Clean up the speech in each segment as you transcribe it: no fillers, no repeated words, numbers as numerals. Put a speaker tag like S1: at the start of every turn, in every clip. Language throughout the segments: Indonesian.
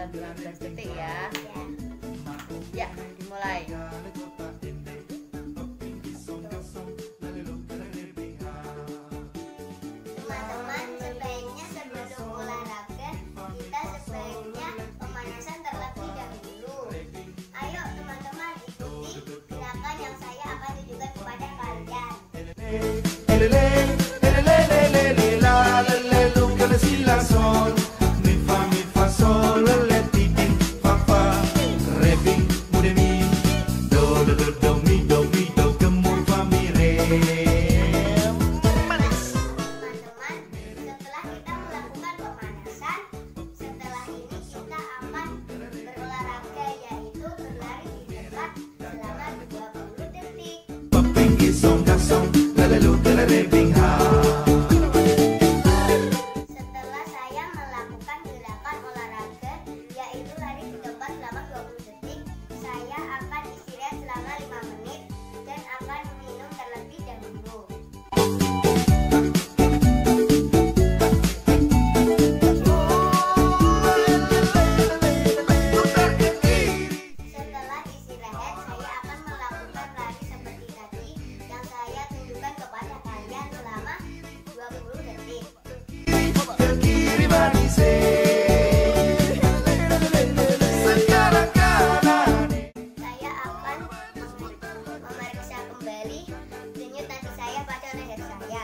S1: sekitar 15 detik ya. Ya, dimulai.
S2: Teman-teman, sebaiknya sebelum olahraga kita sebaiknya pemanasan terlebih dahulu. Ayo teman-teman, ikuti gerakan yang saya akan tunjukkan kepada kalian. Setelah saya melakukan gerakan olahraga yaitu lari di tempat selama 20 detik, saya akan istirahat selama 5 menit dan akan minum terlebih dahulu. Setelah istirahat, saya akan melakukan lari seperti tadi yang saya tunjukkan kepada kalian selama 20 detik. Saya akan memeriksa kembali denyut nadi saya pada leher saya.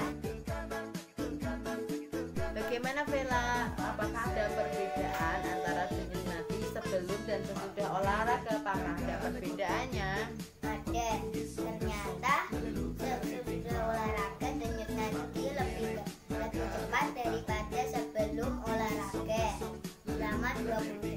S1: Bagaimana Vela? Apakah ada perbedaan antara denyut nadi sebelum dan sesudah olahraga? Apakah ada perbedaannya?
S2: Ada, ternyata sesudah olahraga denyut nadi lebih cepat daripada sebelum olahraga selama 20